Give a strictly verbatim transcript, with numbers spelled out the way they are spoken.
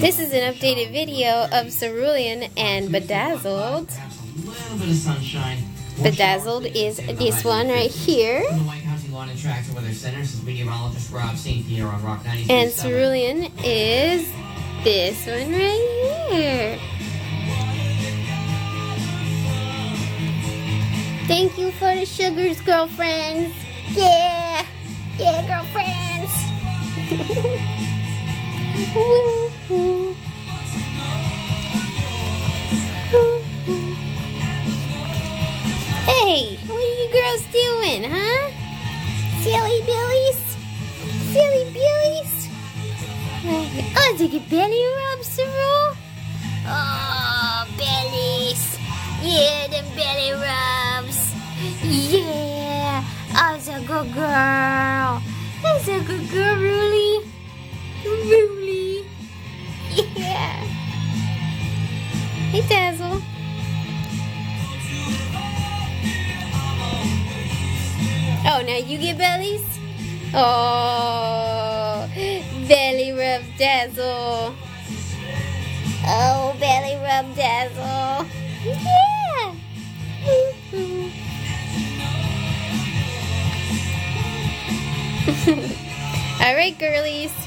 This is an updated video of Cerulean and Bedazzled. Bedazzled is this one right here. And Cerulean is this one right here. Thank you for the sugars, girlfriends. Yeah, yeah, girlfriends. Hey, what are you girls doing, huh? Silly Billies? Silly Billies? Oh, did you get belly rubs, Cerule? Oh, bellies. Yeah, the belly rubs. Yeah, that's a good girl. That's a good girl, really. Really? Yeah. Hey, Dazzle. Oh, now you get bellies? Oh, belly rub Dazzle. Oh, belly rub Dazzle. Yeah. All right, girlies.